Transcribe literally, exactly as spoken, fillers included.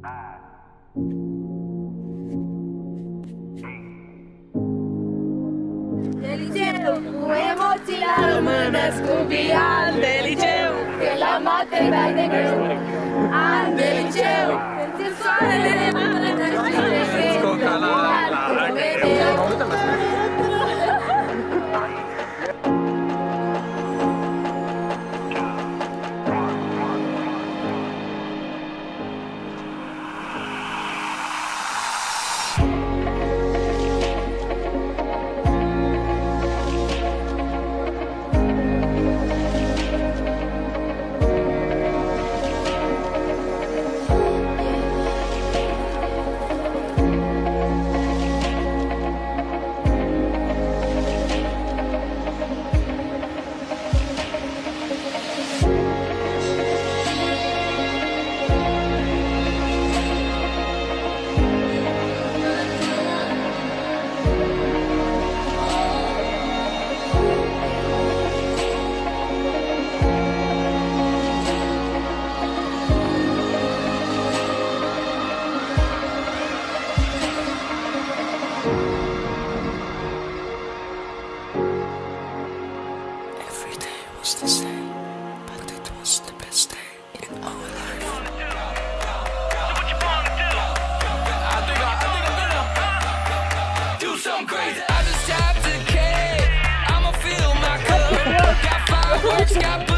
De liceu, cu emoții la română scubian. De liceu, că la mate dai de greu. An de liceu, când ți soarele de mare de știre crezi. The same, but it was the best day in our life. So what you wanna do? I think I, I think I'm gonna do something crazy. I just tapped a K. I'ma fill my cup. Got fireworks, got.